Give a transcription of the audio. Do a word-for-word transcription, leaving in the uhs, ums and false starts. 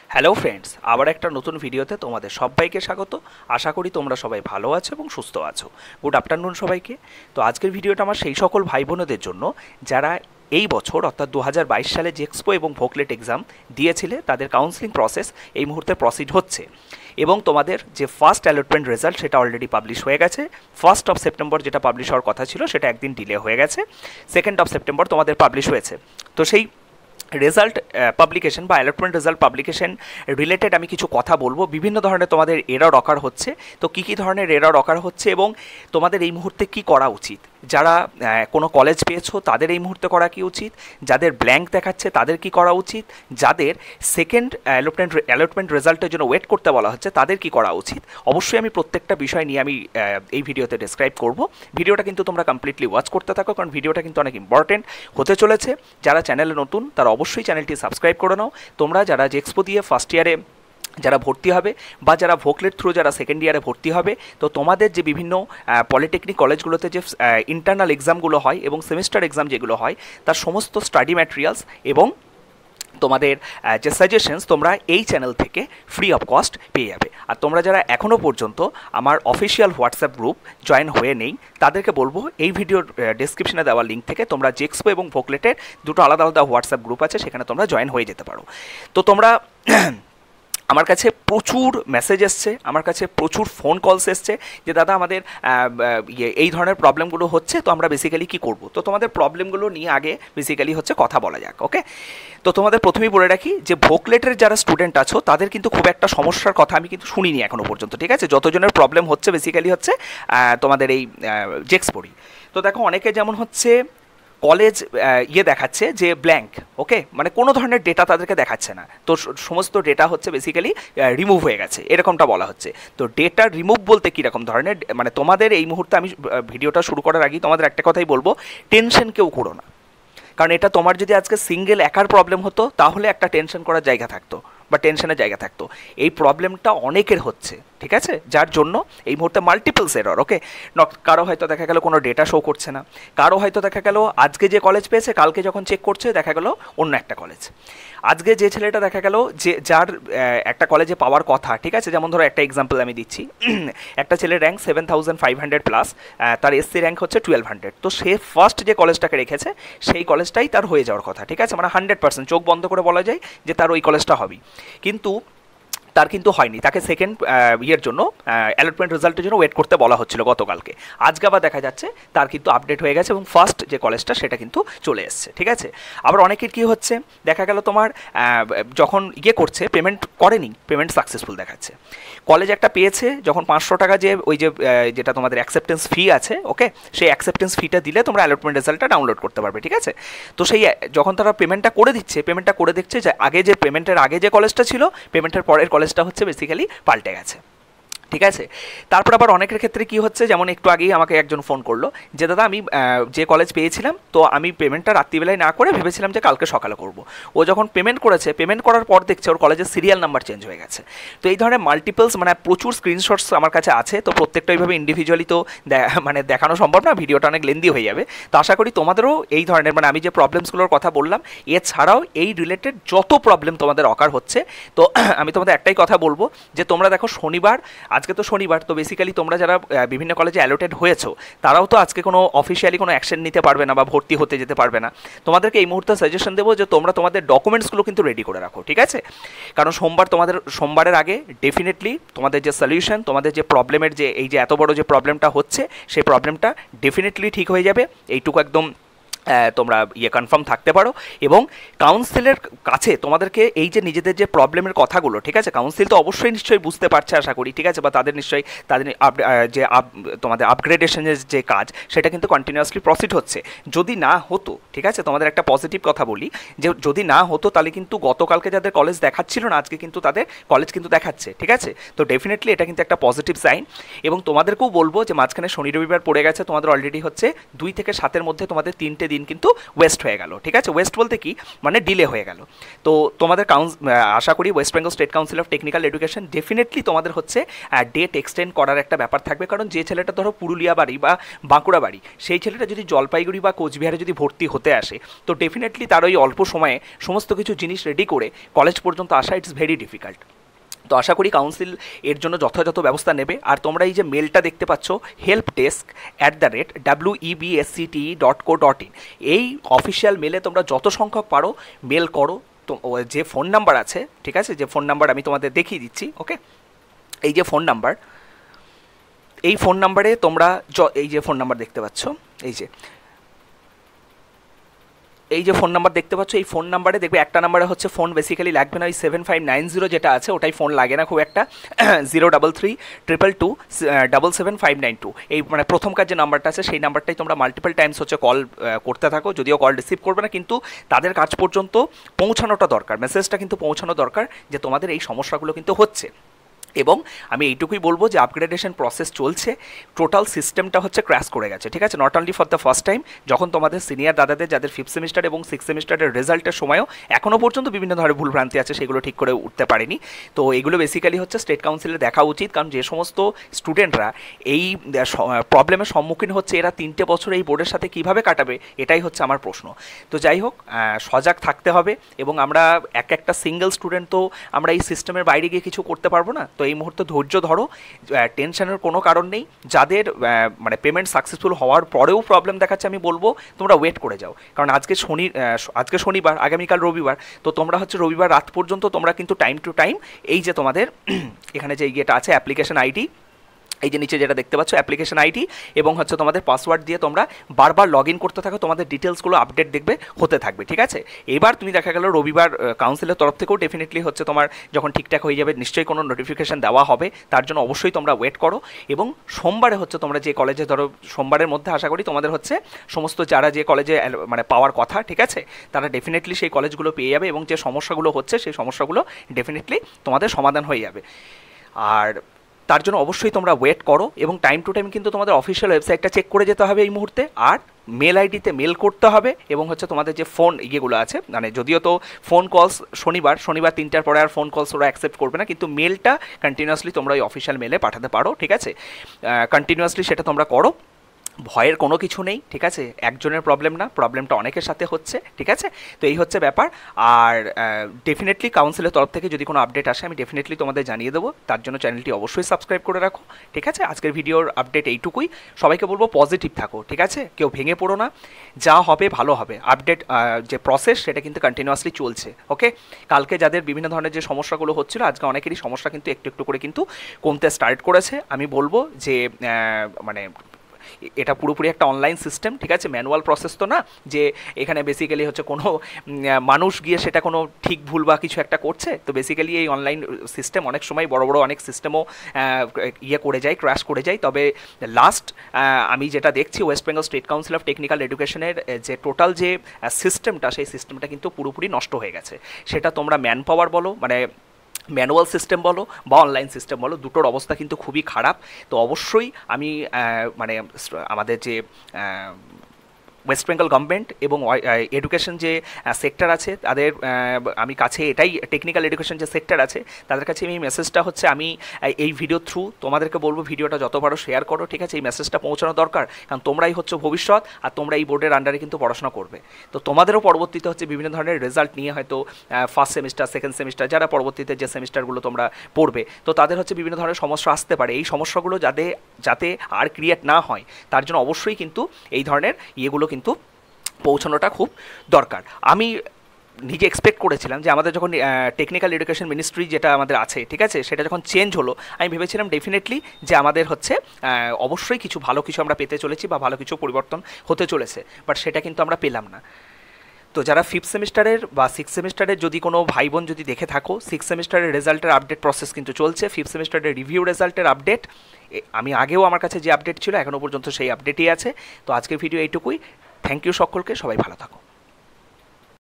Hello friends, আবার একটা নতুন ভিডিওতে তোমাদের সবাইকে স্বাগত। আশা করি তোমরা সবাই ভালো আছো এবং সুস্থ আছো। গুড আফটারনুন সবাইকে। তো আজকের ভিডিওটা আমার সেই সকল ভাই বোনেদের জন্য যারা এই বছর অর্থাৎ দু হাজার বাইশ সালে জেক্সপো এবং ভোকলেট এক্সাম দিয়েছিলে, তাদের কাউন্সেলিং প্রসেস এই মুহূর্তে প্রসিড হচ্ছে এবং তোমাদের যে ফার্স্ট অ্যালটমেন্ট রেজাল্ট সেটা অলরেডি পাবলিশ হয়ে গেছে। ফার্স্ট অফ সেপ্টেম্বর যেটা পাবলিশ হওয়ার কথা ছিল সেটা একদিন ডিলে হয়ে গেছে, সেকেন্ড অফ সেপ্টেম্বর তোমাদের পাবলিশ হয়েছে। তো সেই রেজাল্ট পাবলিকেশন বা অ্যালটমেন্ট রেজাল্ট পাবলিকেশন রিলেটেড আমি কিছু কথা বলবো। বিভিন্ন ধরনের তোমাদের এরর অকার হচ্ছে, তো কী কী ধরনের এরর অকার হচ্ছে এবং তোমাদের এই মুহূর্তে কি করা উচিত। যারা কোনো কলেজ পেয়েছো তাদের এই মুহূর্তে করা কি উচিত, যাদের ব্ল্যাঙ্ক দেখাচ্ছে তাদের কি করা উচিত, যাদের সেকেন্ড অ্যালটমেন্ট অ্যালটমেন্ট রেজাল্টের জন্য ওয়েট করতে বলা হচ্ছে তাদের কি করা উচিত। অবশ্যই আমি প্রত্যেকটা বিষয় নিয়ে আমি এই ভিডিওতে ডেসক্রাইব করব। ভিডিওটা কিন্তু তোমরা কমপ্লিটলি ওয়াচ করতে থাকো, কারণ ভিডিওটা কিন্তু অনেক ইম্পর্টেন্ট হতে চলেছে। যারা চ্যানেলে নতুন তারা অবশ্যই চ্যানেলটি সাবস্ক্রাইব করে নাও। তোমরা যারা জেক্সপো দিয়ে ফার্স্ট ইয়ারে যারা ভর্তি হবে বা যারা ভোকলেট থ্রু যারা সেকেন্ড ইয়ারে ভর্তি হবে, তো তোমাদের যে বিভিন্ন পলিটেকনিক কলেজগুলোতে যে ইন্টারনাল এক্সামগুলো হয় এবং সেমিস্টার এক্সাম যেগুলো হয় তার সমস্ত স্টাডি ম্যাটেরিয়ালস এবং তোমাদের যে সাজেশনস তোমরা এই চ্যানেল থেকে ফ্রি অফ কস্ট পেয়ে যাবে। আর তোমরা যারা এখনও পর্যন্ত আমার অফিসিয়াল হোয়াটসঅ্যাপ গ্রুপ জয়েন হয়ে নেই তাদেরকে বলবো এই ভিডিওর ডেসক্রিপশনে দেওয়া লিঙ্ক থেকে তোমরা জেক্সপো এবং ভোকলেটের দুটো আলাদা আলাদা হোয়াটসঅ্যাপ গ্রুপ আছে, সেখানে তোমরা জয়েন হয়ে যেতে পারো। তো তোমরা আমার কাছে প্রচুর মেসেজ এসছে, আমার কাছে প্রচুর ফোন কলস এসছে যে দাদা আমাদের এই ধরনের প্রবলেমগুলো হচ্ছে, তো আমরা বেসিক্যালি কী করব। তো তোমাদের প্রবলেমগুলো নিয়ে আগে বেসিক্যালি হচ্ছে কথা বলা যাক। ওকে, তো তোমাদের প্রথমেই বলে রাখি যে ভোকলেটের যারা স্টুডেন্ট আছো তাদের কিন্তু খুব একটা সমস্যার কথা আমি কিন্তু শুনিনি এখনও পর্যন্ত, ঠিক আছে। যতজনের প্রবলেম হচ্ছে বেসিক্যালি হচ্ছে তোমাদের এই জেক্সপোরই। তো দেখো অনেকে যেমন হচ্ছে কলেজ ইয়ে দেখাচ্ছে যে ব্ল্যাঙ্ক, ওকে, মানে কোনো ধরনের ডেটা তাদেরকে দেখাচ্ছে না, তো সমস্ত ডেটা হচ্ছে বেসিক্যালি রিমুভ হয়ে গেছে এরকমটা বলা হচ্ছে। তো ডেটা রিমুভ বলতে কীরকম ধরনের, মানে তোমাদের এই মুহূর্তে আমি ভিডিওটা শুরু করার আগেই তোমাদের একটা কথাই বলবো, টেনশন কেউ করো না। কারণ এটা তোমার যদি আজকে সিঙ্গেল একার প্রবলেম হতো তাহলে একটা টেনশন করার জায়গা থাকতো বা টেনশনের জায়গা থাকতো। এই প্রবলেমটা অনেকের হচ্ছে, ঠিক আছে, যার জন্য এই মুহূর্তে মাল্টিপলস এরর। ওকে, কারো হয়তো দেখা গেল কোনো ডেটা শো করছে না, কারো হয়তো দেখা গেল আজকে যে কলেজ পেয়েছে কালকে যখন চেক করছে দেখা গেল অন্য একটা কলেজ। আজকে যে ছেলেটা দেখা গেল যে যার একটা কলেজে পাওয়ার কথা, ঠিক আছে, যেমন ধরো একটা এক্সাম্পল আমি দিচ্ছি, একটা ছেলের rank seven thousand five hundred plus, তার এসসি র্যাঙ্ক হচ্ছে টুয়েলভ হান্ড্রেড, তো সে ফার্স্ট যে কলেজটাকে রেখেছে সেই কলেজটাই তার হয়ে যাওয়ার কথা, ঠিক আছে, মানে হান্ড্রেড পার্সেন্ট চোখ বন্ধ করে বলা যায় যে তার ওই কলেজটা হবেই, কিন্তু তার কিন্তু হয়নি। তাকে সেকেন্ড ইয়ের জন্য অ্যালটমেন্ট রেজাল্টের জন্য ওয়েট করতে বলা হচ্ছিল গতকালকে, আজকে আবার দেখা যাচ্ছে তার কিন্তু আপডেট হয়ে গেছে এবং ফার্স্ট যে কলেজটা সেটা কিন্তু চলে এসছে, ঠিক আছে। আবার অনেকের কী হচ্ছে দেখা গেল তোমার যখন ইয়ে করছে পেমেন্ট করেনি, পেমেন্ট সাকসেসফুল দেখাচ্ছে। কলেজ একটা পেয়েছে, যখন পাঁচশো টাকা যে ওই যে যেটা তোমাদের অ্যাকসেপ্টেন্স ফি আছে, ওকে, সেই অ্যাকসেপ্টেন্স ফিটা দিলে তোমরা অ্যালটমেন্ট রেজাল্টটা ডাউনলোড করতে পারবে, ঠিক আছে। তো সেই যখন তারা পেমেন্টটা করে দিচ্ছে, পেমেন্টটা করে দেখছে যে আগে যে পেমেন্টের আগে যে কলেজটা ছিল পেমেন্টের পরের কলেজটা হচ্ছে বেসিক্যালি পাল্টে গেছে, ঠিক আছে। তারপর আবার অনেকের ক্ষেত্রে কি হচ্ছে, যেমন একটু আগেই আমাকে একজন ফোন করলো যে দাদা আমি যে কলেজ পেয়েছিলাম তো আমি পেমেন্টটা রাত্রিবেলায় না করে ভেবেছিলাম যে কালকে সকালে করব। ও যখন পেমেন্ট করেছে, পেমেন্ট করার পর দেখছে ওর কলেজের সিরিয়াল নাম্বার চেঞ্জ হয়ে গেছে। তো এই ধরনের মাল্টিপলস মানে প্রচুর স্ক্রিনশটস আমার কাছে আছে, তো প্রত্যেকটা এইভাবে ইন্ডিভিজুয়ালি তো মানে দেখানো সম্ভব না, ভিডিওটা অনেক লেন্দি হয়ে যাবে। তো আশা করি তোমাদেরও এই ধরনের মানে আমি যে প্রবলেমসগুলোর কথা বললাম এছাড়াও এই রিলেটেড যত প্রবলেম তোমাদের অকার হচ্ছে, তো আমি তোমাদের একটাই কথা বলবো যে তোমরা দেখো শনিবার, আজকে তো শনিবার, তো বেসিক্যালি তোমরা যারা বিভিন্ন কলেজে অ্যালোটেড হয়েছো তারাও তো আজকে কোনো অফিসিয়ালি কোনো অ্যাকশন নিতে পারবে না বা ভর্তি হতে যেতে পারবে না। তোমাদেরকে এই মুহূর্তে সাজেশন দেবো যে তোমরা তোমাদের ডকুমেন্টসগুলো কিন্তু রেডি করে রাখো, ঠিক আছে। কারণ সোমবার তোমাদের সোমবারের আগে ডেফিনেটলি তোমাদের যে সলিউশন, তোমাদের যে প্রবলেমের যে এই যে এত বড় যে প্রবলেমটা হচ্ছে সেই প্রবলেমটা ডেফিনেটলি ঠিক হয়ে যাবে, এইটুকু একদম তোমরা ইয়ে কনফার্ম থাকতে পারো। এবং কাউন্সিলের কাছে তোমাদেরকে এই যে নিজেদের যে প্রবলেমের কথাগুলো, ঠিক আছে, কাউন্সিল তো অবশ্যই নিশ্চয়ই বুঝতে পারছে আশা করি, ঠিক আছে, বা তাদের নিশ্চয়ই তাদের যে তোমাদের আপগ্রেডেশনের যে কাজ সেটা কিন্তু কন্টিনিউয়াসলি প্রসিড হচ্ছে। যদি না হতো, ঠিক আছে, তোমাদের একটা পজিটিভ কথা বলি যে যদি না হতো তাহলে কিন্তু গতকালকে যাদের কলেজ দেখাচ্ছিল না আজকে কিন্তু তাদের কলেজ কিন্তু দেখাচ্ছে, ঠিক আছে। তো ডেফিনেটলি এটা কিন্তু একটা পজিটিভ সাইন। এবং তোমাদেরকেও বলবো যে মাঝখানে শনি রবিবার পড়ে গেছে, তোমাদের অলরেডি হচ্ছে দুই থেকে সাতের মধ্যে তোমাদের তিনটে দিন দিন কিন্তু ওয়েস্ট হয়ে গেল, ঠিক আছে। ওয়েস্ট বলতে কি মানে ডিলে হয়ে গেল। তো তোমাদের কাউন্স আশা করি West Bengal state council of technical education definitely তোমাদের হচ্ছে ডেট এক্সটেন্ড করার একটা ব্যাপার থাকবে, কারণ যে ছেলেটা ধরো পুরুলিয়া বাড়ি বা বাঁকুড়া বাড়ি, সেই ছেলেটা যদি জলপাইগুড়ি বা কোচবিহারে যদি ভর্তি হতে আসে, তো ডেফিনেটলি তার ওই অল্প সময়ে সমস্ত কিছু জিনিস রেডি করে কলেজ পর্যন্ত আসা ইটস ভেরি ডিফিকাল্ট। তো আশা করি কাউন্সিল এর জন্য যথাযথ ব্যবস্থা নেবে। আর তোমরা এই যে মেলটা দেখতে পাচ্ছ help desk at the rate W E B S C T dot co dot in, এই অফিসিয়াল মেলে তোমরা যত সংখ্যক পারো মেল করো। তো যে ফোন নাম্বার আছে, ঠিক আছে, যে ফোন নাম্বার আমি তোমাদের দেখিয়ে দিচ্ছি, ওকে, এই যে ফোন নাম্বার, এই ফোন নাম্বারে তোমরা এই যে ফোন নাম্বার দেখতে পাচ্ছ, এই যে এই যে ফোন নাম্বার দেখতে পাচ্ছ, এই ফোন নাম্বারে দেখবে একটা নাম্বারে হচ্ছে ফোন বেসিক্যালি লাগবে না, ওই সেভেন ফাইভ নাইন জিরো যেটা আছে ওটাই ফোন লাগে না খুব একটা, zero double three triple two double seven five nine two, এই মানে প্রথমকার যে নাম্বারটা আছে সেই নাম্বারটাই তোমরা মাল্টিপল টাইমস হচ্ছে কল করতে থাকো। যদিও কল রিসিভ করবে না, কিন্তু তাদের কাছ পর্যন্ত পৌঁছানোটা দরকার, মেসেজটা কিন্তু পৌঁছানো দরকার যে তোমাদের এই সমস্যাগুলো কিন্তু হচ্ছে। এবং আমি এইটুকুই বলবো যে আপগ্রেডেশন প্রসেস চলছে, টোটাল সিস্টেমটা হচ্ছে ক্র্যাশ করে গেছে, ঠিক আছে, not only for the first time. যখন তোমাদের সিনিয়র দাদাদের যাদের ফিফথ সেমিস্টার এবং সিক্স সেমিস্টারের রেজাল্টের সময়ও এখনও পর্যন্ত বিভিন্ন ধরনের ভুলভ্রান্তি আছে, সেগুলো ঠিক করে উঠতে পারেনি। তো এগুলো বেসিক্যালি হচ্ছে স্টেট কাউন্সিলে দেখা উচিত, কারণ যে সমস্ত স্টুডেন্টরা এই প্রবলেমের সম্মুখীন হচ্ছে, এরা তিনটে বছর এই বোর্ডের সাথে কীভাবে কাটাবে, এটাই হচ্ছে আমার প্রশ্ন। তো যাই হোক, সজাগ থাকতে হবে, এবং আমরা এক একটা সিঙ্গেল স্টুডেন্ট তো আমরা এই সিস্টেমের বাইরে গিয়ে কিছু করতে পারবো না। তো এই মুহূর্তে ধৈর্য ধরো, টেনশনের কোনো কারণ নেই। যাদের মানে পেমেন্ট সাকসেসফুল হওয়ার পরেও প্রবলেম দেখাচ্ছে, আমি বলবো তোমরা ওয়েট করে যাও, কারণ আজকে শনি আজকে শনিবার, আগামীকাল রবিবার, তো তোমরা হচ্ছে রবিবার রাত পর্যন্ত তোমরা কিন্তু টাইম টু টাইম এই যে তোমাদের এখানে যে ইয়েটা আছে অ্যাপ্লিকেশন আইডি, এই যে নিচে যেটা দেখতে পাচ্ছ অ্যাপ্লিকেশন আইডি এবং হচ্ছে তোমাদের পাসওয়ার্ড দিয়ে তোমরা বারবার লগ ইন করতে থাকো, তোমাদের ডিটেলসগুলো আপডেট দেখবে হতে থাকবে, ঠিক আছে। এবার তুমি দেখা গেল রবিবার কাউন্সিলের তরফ থেকেও ডেফিনেটলি হচ্ছে তোমার যখন ঠিকঠাক হয়ে যাবে নিশ্চয়ই কোনো নোটিফিকেশান দেওয়া হবে, তার জন্য অবশ্যই তোমরা ওয়েট করো। এবং সোমবারে হচ্ছে তোমরা যে কলেজে ধরো সোমবারের মধ্যে আশা করি তোমাদের হচ্ছে সমস্ত যারা যে কলেজে মানে পাওয়ার কথা, ঠিক আছে, তারা ডেফিনেটলি সেই কলেজগুলো পেয়ে যাবে, এবং যে সমস্যাগুলো হচ্ছে সেই সমস্যাগুলো ডেফিনেটলি তোমাদের সমাধান হয়ে যাবে। আর তার জন্য অবশ্যই তোমরা ওয়েট করো, এবং টাইম টু টাইম কিন্তু তোমাদের অফিসিয়াল ওয়েবসাইটটা চেক করে যেতে হবে এই মুহূর্তে। আর মেল আইডিতে মেল করতে হবে, এবং হচ্ছে তোমাদের যে ফোন ইয়েগুলো আছে, মানে যদিও তো ফোন কলস শনিবার শনিবার তিনটার পরে আর ফোন কলস ওরা অ্যাকসেপ্ট করবে না, কিন্তু মেলটা কন্টিনিউয়াসলি তোমরা ওই অফিসিয়াল মেলে পাঠাতে পারো, ঠিক আছে, কন্টিনিউয়াসলি সেটা তোমরা করো। ভয়ের কোনো কিছু নেই, ঠিক আছে, একজনের প্রবলেম না, প্রবলেমটা অনেকের সাথে হচ্ছে, ঠিক আছে। তো এই হচ্ছে ব্যাপার। আর ডেফিনেটলি কাউন্সিলের তরফ থেকে যদি কোনো আপডেট আসে আমি ডেফিনেটলি তোমাদের জানিয়ে দেবো, তার জন্য চ্যানেলটি অবশ্যই সাবস্ক্রাইব করে রাখো, ঠিক আছে। আজকের ভিডিওর আপডেট এইটুকুই, সবাইকে বলবো পজিটিভ থাকো, ঠিক আছে, কেউ ভেঙে পড়ো না, যা হবে ভালো হবে। আপডেট যে প্রসেস সেটা কিন্তু কন্টিনিউয়াসলি চলছে, ওকে। কালকে যাদের বিভিন্ন ধরনের যে সমস্যাগুলো হচ্ছিলো, আজকে অনেকেরই সমস্যা কিন্তু একটু একটু করে কিন্তু কমতে স্টার্ট করেছে। আমি বলবো যে মানে এটা পুরোপুরি একটা অনলাইন সিস্টেম, ঠিক আছে, ম্যানুয়াল প্রসেস তো না যে এখানে বেসিক্যালি হচ্ছে কোনো মানুষ গিয়ে সেটা কোনো ঠিক ভুল বা কিছু একটা করছে। তো বেসিক্যালি এই অনলাইন সিস্টেম অনেক সময় বড় বড় অনেক সিস্টেমও ইয়ে করে যায়, ক্র্যাশ করে যায়। তবে লাস্ট আমি যেটা দেখছি West Bengal state council of technical এডুকেশনের যে টোটাল যে সিস্টেমটা, সেই সিস্টেমটা কিন্তু পুরোপুরি নষ্ট হয়ে গেছে। সেটা তোমরা ম্যান পাওয়ার বলো, মানে ম্যানুয়াল সিস্টেম বলো বা অনলাইন সিস্টেম বলো, দুটোর অবস্থা কিন্তু খুবই খারাপ। তো অবশ্যই আমি মানে আমাদের যে ওয়েস্ট বেঙ্গল গভর্নমেন্ট এবং এডুকেশন যে সেক্টর আছে তাদের আমি কাছে এটাই টেকনিক্যাল এডুকেশন যে সেক্টর আছে তাদের কাছে এই মেসেজটা হচ্ছে আমি এই ভিডিও থ্রু তোমাদেরকে বলবো, ভিডিওটা যত পারো শেয়ার করো, ঠিক আছে। এই মেসেজটা পৌঁছানো দরকার, কারণ তোমরাই হচ্ছে ভবিষ্যৎ, আর তোমরা এই বোর্ডের আন্ডারে কিন্তু পড়াশোনা করবে। তো তোমাদেরও পরবর্তীতে হচ্ছে বিভিন্ন ধরনের রেজাল্ট নিয়ে হয়তো ফার্স্ট সেমিস্টার, সেকেন্ড সেমিস্টার, যারা পরবর্তীতে যে সেমিস্টারগুলো তোমরা পড়বে, তো তাদের হচ্ছে বিভিন্ন ধরনের সমস্যা আসতে পারে। এই সমস্যাগুলো যাতে যাতে আর ক্রিয়েট না হয় তার জন্য অবশ্যই কিন্তু এই ধরনের ইয়েগুলো কিন্তু পৌঁছানোটা খুব দরকার। আমি নিজে এক্সপেক্ট করেছিলাম যে আমাদের যখন টেকনিক্যাল এডুকেশন মিনিস্ট্রি যেটা আমাদের আছে, ঠিক আছে, সেটা যখন চেঞ্জ হলো আমি ভেবেছিলাম ডেফিনেটলি যে আমাদের হচ্ছে অবশ্যই কিছু ভালো কিছু আমরা পেতে চলেছি বা ভালো কিছু পরিবর্তন হতে চলেছে, বাট সেটা কিন্তু আমরা পেলাম না। তো যারা ফিফথ সেমিস্টারের বা সিক্স সেমিস্টারের যদি কোনো ভাই বোন যদি দেখে থাকো, সিক্স সেমিস্টারের রেজাল্টের আপডেট প্রসেস কিন্তু চলছে, ফিফথ সেমিস্টারের রিভিউ রেজাল্টের আপডেট আমি আগেও আমার কাছে যে আপডেট ছিল এখনও পর্যন্ত সেই আপডেটই আছে। তো আজকের ভিডিও এইটুকুই। থ্যাংক ইউ সকলকে, সবাই ভালো থাকো।